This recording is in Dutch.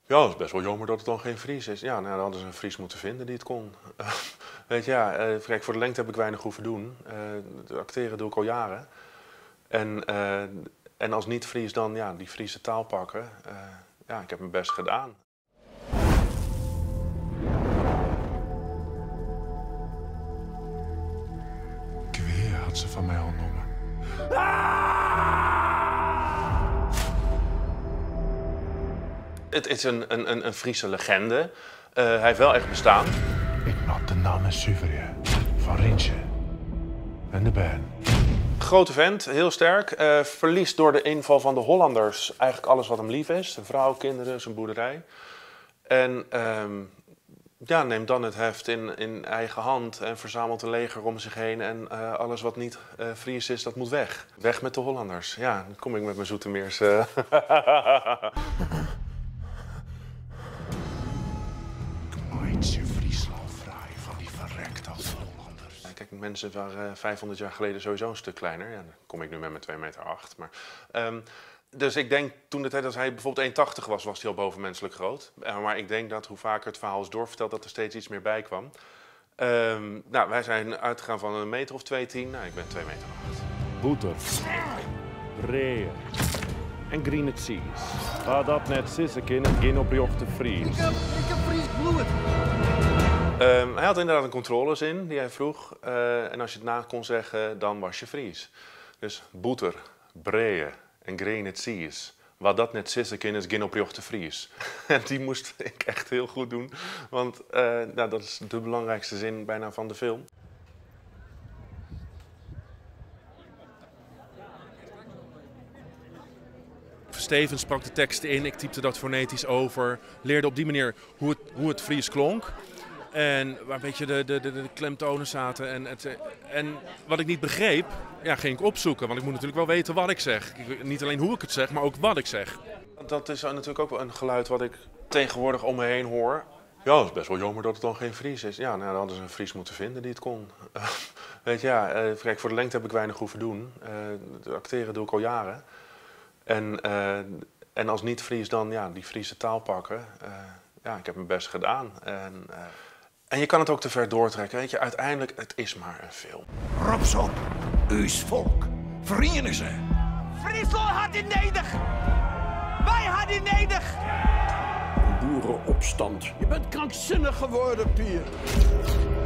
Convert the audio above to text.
Ja, het is best wel jammer dat het dan geen Fries is. Ja, nou, dan hadden ze een Fries moeten vinden die het kon. Weet je, ja, kijk, voor de lengte heb ik weinig hoeven doen. Acteren doe ik al jaren. En als niet-Fries dan ja, die Friese taal pakken. Ja, ik heb mijn best gedaan. Kweer had ze van mij al genomen. Het is een Friese legende. Hij heeft wel echt bestaan. Ik not de naam Suverie van Rintje en de band. Grote vent, heel sterk. Verliest door de inval van de Hollanders eigenlijk alles wat hem lief is. Zijn vrouw, kinderen, zijn boerderij. En ja, neemt dan het heft in eigen hand en verzamelt een leger om zich heen. En alles wat niet Fries is, dat moet weg. Weg met de Hollanders. Ja, dan kom ik met mijn Zoetermeers. Maintje Friesland vrij van die verrekte Hollanders. Kijk, mensen waren 500 jaar geleden sowieso een stuk kleiner. Ja, dan kom ik nu met mijn 2,8 meter. Maar, dus ik denk, toen de tijd als hij bijvoorbeeld 1,80 was, was hij al bovenmenselijk groot. Maar ik denk dat hoe vaker het verhaal is doorverteld, dat er steeds iets meer bij kwam. Nou, wij zijn uitgegaan van 1,2 meter. Nou, ik ben 2,8 meter. Boeter, breien en green cheese. Waar dat net sissen kunnen, geen opjochte Fries. Ik heb Fries bloed. Hij had inderdaad een controles die hij vroeg. En als je het na kon zeggen, dan was je Fries. Dus boeter, breien en green cheese. Wat dat net sissen kunnen, is geen opjochte Fries. En die moest ik echt heel goed doen. Want nou, dat is de belangrijkste zin bijna van de film. Steven sprak de teksten in, ik typte dat fonetisch over. Leerde op die manier hoe het Fries klonk. En waar een beetje de klemtonen zaten. En wat ik niet begreep, ja, ging ik opzoeken. Want ik moet natuurlijk wel weten wat ik zeg. Niet alleen hoe ik het zeg, maar ook wat ik zeg. Dat is natuurlijk ook wel een geluid wat ik tegenwoordig om me heen hoor. Ja, het is best wel jammer dat het dan geen Fries is. Ja, nou, dan hadden ze een Fries moeten vinden die het kon. Weet je, ja, kijk, voor de lengte heb ik weinig hoeven doen. Acteren doe ik al jaren. En als niet-Fries dan ja, die Friese taal pakken. Ja, ik heb mijn best gedaan. En je kan het ook te ver doortrekken. Weet je, uiteindelijk, het is maar een film. Rops op, uws volk, verenigen ze. Friesland had in nedig. Wij hadden in nedig. Boerenopstand. Je bent krankzinnig geworden, Pier.